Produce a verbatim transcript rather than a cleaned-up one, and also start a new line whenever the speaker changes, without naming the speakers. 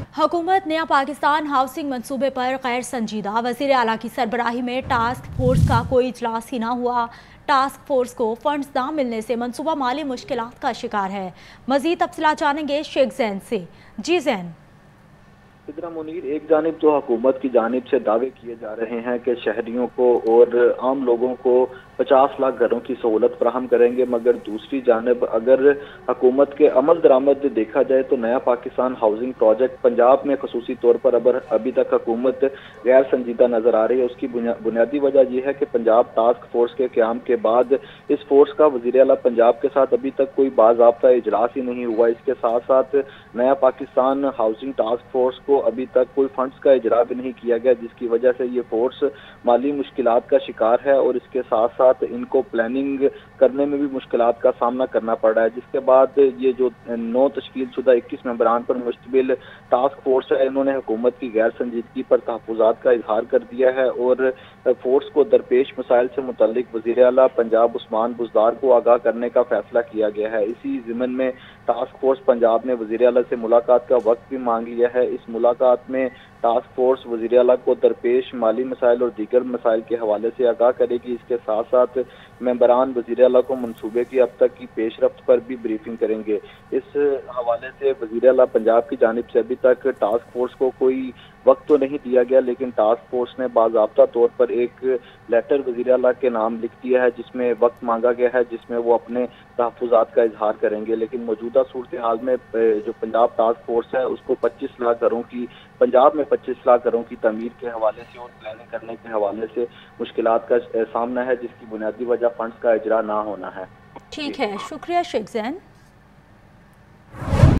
हुकूमत नया पाकिस्तान हाउसिंग मंसूबे पर गैर संजीदा। वज़ीर आला की सरबराही में टास्क फोर्स का कोई इजलास ही ना हुआ। टास्क फोर्स को फंड्स ना मिलने से मंसूबा माली मुश्किलात का शिकार है। मजीद तफसीलात जानेंगे शेख जैन से। जी जैन।
मुनीर, एक जानिब तो हुकूमत की जानिब से दावे किए जा रहे हैं कि शहरियों को और आम लोगों को पचास लाख घरों की सहूलत फराहम करेंगे, मगर दूसरी जानिब अगर हुकूमत के अमल दरामद देखा जाए तो नया पाकिस्तान हाउसिंग प्रोजेक्ट पंजाब में खसूसी तौर पर अब अभी तक हुकूमत गैर संजीदा नजर आ रही है। उसकी बुनियादी वजह यह है कि पंजाब टास्क फोर्स के क्याम के बाद इस फोर्स का वज़ीर आला पंजाब के साथ अभी तक कोई बाज़ाब्ता इजलास ही नहीं हुआ। इसके साथ साथ नया पाकिस्तान हाउसिंग टास्क फोर्स को अभी तक कोई फंड्स का इजरा भी नहीं किया गया, जिसकी वजह से ये फोर्स माली मुश्किलात का शिकार है और इसके साथ साथ इनको प्लानिंग करने में भी मुश्किलात का सामना करना पड़ रहा है। जिसके बाद ये जो नौ तश्कील शुदा इक्कीस मेंबरान पर मुश्तमिल टास्क फोर्स है, इन्होंने हुकूमत की गैर संजीदगी पर तहफ़्फ़ुज़ात का इजहार कर दिया है और फोर्स को दरपेश मसाइल से मुतल्लिक वज़ीर आला पंजाब उस्मान बुज़दार को आगाह करने का फैसला किया गया है। इसी ज़िमन में टास्क फोर्स पंजाब ने वज़ीर आला से मुलाकात का वक्त भी मांग लिया है। इस मुलाकात में टास्क फोर्स वज़ीर आला को दरपेश माली मसाइल और दीगर मसाइल के हवाले से आगाह करेगी। इसके साथ साथ मेंबरान वज़ीर आला को मनसूबे की अब तक की पेशरफ्त पर भी ब्रीफिंग करेंगे। इस हवाले से वज़ीर आला पंजाब की जानिब से अभी तक टास्क फोर्स को कोई वक्त तो नहीं दिया गया, लेकिन टास्क फोर्स ने बाज़ाब्ता तौर पर एक लेटर वज़ीर आला के नाम लिख दिया है जिसमें वक्त मांगा गया है, जिसमें वो अपने तहफ़्फ़ुज़ात का इजहार करेंगे। लेकिन मौजूदा सूरत हाल में जो पंजाब टास्क फोर्स है उसको पच्चीस लाख घरों की पंजाब में पच्चीस लाख घरों की तमीर के हवाले से और प्लानिंग करने के हवाले से मुश्किलात का सामना है, जिसकी बुनियादी वजह फंड्स का इजरा ना होना है।
ठीक है, शुक्रिया शेख जैन।